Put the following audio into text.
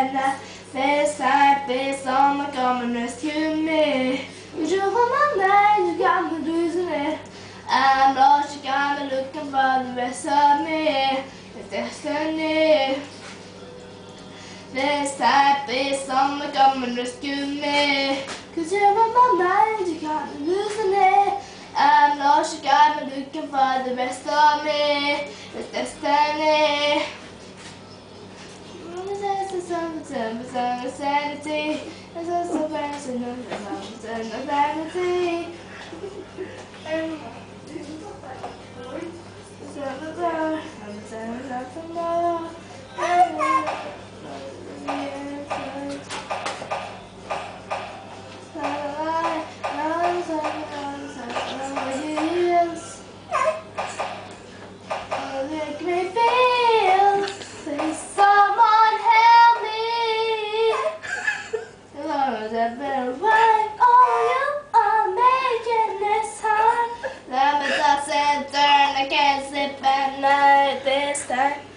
now. This time, this summer, come and rescue me. You over my mind, you got me losing it. I'm lost, you got me looking for the rest of me. It's destiny. This time, this summer, come and rescue me. Cause you're on my mind, you got me losing it. I'm lost, you got me looking for the rest of me. It's destiny. Sanity. It's also personal, vanity. I can't sleep at night this time.